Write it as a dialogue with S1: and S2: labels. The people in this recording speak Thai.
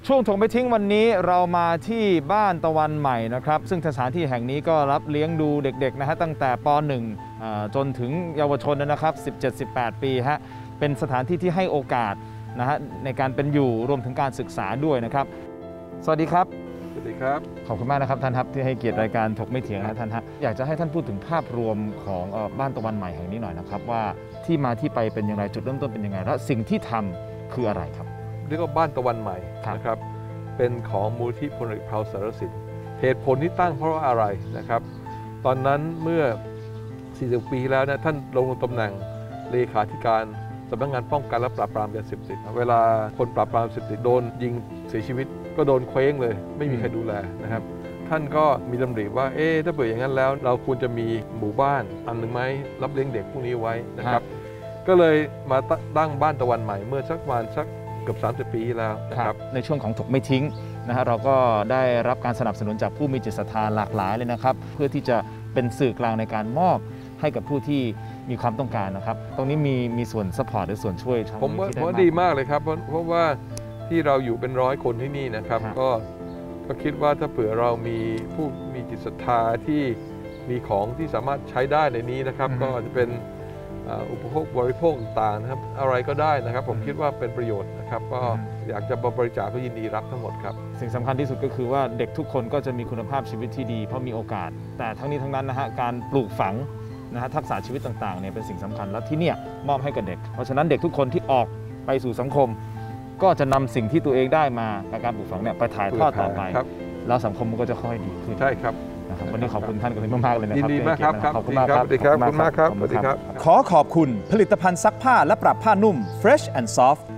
S1: ช่วงถงไม่ทิ้งวันนี้เรามาที่บ้านตะวันใหม่นะครับซึ่งสถานที่แห่งนี้ก็รับเลี้ยงดูเด็กๆนะฮะตั้งแต่ป .1 จนถึงเยาวชนนะครับ 17-18 ปีฮะเป็นสถานที่ที่ให้โอกาสนะฮะในการเป็นอยู่รวมถึงการศึกษาด้วยนะครับสวัสดีครับ
S2: สวัสดีครับ
S1: ขอบคุณมากนะครับท่านครับที่ให้เกียรติรายการถกไม่เถียงนะท่านฮะอยากจะให้ท่านพูดถึงภาพรวมของบ้านตะวันใหม่แห่งนี้หน่อยนะครับว่าที่มาที่ไปเป็นอย่างไรจุดเริ่มต้นเป็นยังไงและสิ่งที่ทำคืออะไรครับ
S2: เรียกว่าบ้านตะวันใหม่นะครับเป็นของมูลที่พลเอกเผ่าสารสินเหตุผลที่ตั้งเพราะว่าอะไรนะครับตอนนั้นเมื่อ40 ปีแล้วนะท่านลงตำแหน่งเลขาธิการสำนักงานป้องกันและปราบปรามยาเสพติดเวลาคนปราบปรามยาเสพติดโดนยิงเสียชีวิตก็โดนเคว้งเลยไม่มีใครดูแลนะครับท่านก็มีดำริว่าถ้าเปิดอย่างนั้นแล้วเราควรจะมีหมู่บ้านอันหนึ่งไหมรับเลี้ยงเด็กพวกนี้ไว้นะครับก็เลยมาตั้งบ้านตะวันใหม่เมื่อสักประมาณสักเกือบ30 ปีแล้วนะครับ
S1: ในช่วงของถกไม่ทิ้งนะฮะเราก็ได้รับการสนับสนุนจากผู้มีจิตศรัทธาหลากหลายเลยนะครับเพื่อที่จะเป็นสื่อกลางในการมอบให้กับผู้ที่มีความต้องการนะครับตรงนี้มีส่วนซัพพอร์ตหรือส่วนช่วย
S2: ผมว่าดีมากเลยครับเพราะว่าที่เราอยู่เป็น100 คนที่นี่นะครับก็คิดว่าถ้าเผื่อเรามีผู้มีจิตศรัทธาที่มีของที่สามารถใช้ได้ในนี้นะครับก็จะเป็นอุปโภคบริโภคต่างๆนะครับอะไรก็ได้นะครับผมคิดว่าเป็นประโยชน์นะครับก็อยากจะบริจาคก็ยินดีรับทั้งหมดครับ
S1: สิ่งสำคัญที่สุดก็คือว่าเด็กทุกคนก็จะมีคุณภาพชีวิตที่ดีเพราะมีโอกาสแต่ทั้งนี้ทั้งนั้นนะฮะการปลูกฝังนะฮะทักษะชีวิตต่างๆเนี่ยเป็นสิ่งสำคัญและที่เนี่ยมอบให้กับเด็กเพราะฉะนั้นเด็กทุกคนที่ออกไปสู่สังคมก็จะนำสิ่งที่ตัวเองได้มาจากการปลูกฝังเนี่ยไปถ่ายทอดต่อไปแล้วสังคมมันก็จะค่อยดีขึ้น
S2: ใช่ครับ
S1: วันนี้ขอบคุณท่านกฤษมากๆเลยนะครับ
S2: ยินดีมากครับขอบคุณมากครับสวัสดีครับขอบคุณมากครับสวัสดีครับ
S3: ขอขอบคุณผลิตภัณฑ์ซักผ้าและปรับผ้านุ่ม Fresh and Soft